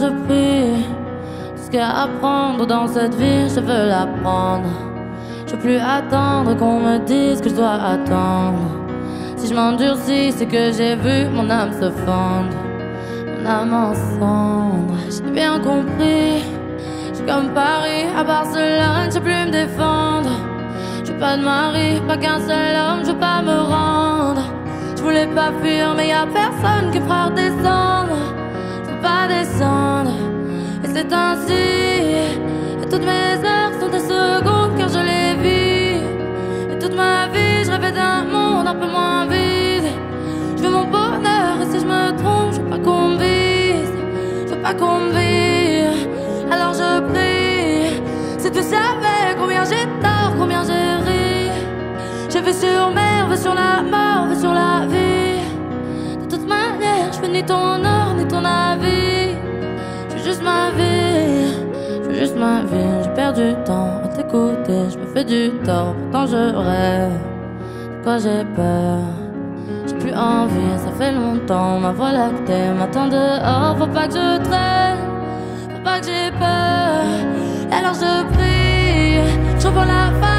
je prie. Tout ce qu'il y a à apprendre dans cette vie, je veux l'apprendre. Je veux plus attendre qu'on me dise que je dois attendre. Si je m'endurcis, c'est que j'ai vu mon âme se fendre, mon âme en cendre. J'ai bien compris. J'ai comme Paris à Barcelone, je sais plus me défendre. Je veux pas de mari, pas qu'un seul homme, je veux pas me rendre. Je voulais pas fuir, mais y'a personne qui fera redescendre. Je peux pas descendre, et c'est ainsi. Et toutes mes heures sont des secondes car je les vis. Et toute ma vie, je rêvais d'un monde un peu moins vide. Je veux mon bonheur, et si je me trompe, je veux pas qu'on me vise. Je veux pas qu'on me vire, alors je prie. Si tu savais combien j'ai tort, combien j'ai ri. J'ai vu sur mer, vu sur la mort, vu sur la vie. De toute manière, je veux ni ton or, ni ton avis. Je veux juste ma vie, je veux juste ma vie. J'ai perdu du temps à t'écouter, je me fais du tort, pourtant je rêve. De quoi j'ai peur? J'ai plus envie, ça fait longtemps. Ma voie lactée m'attend dehors, faut pas que je traîne, faut pas que j'ai peur. Alors je prie, je reprends la face.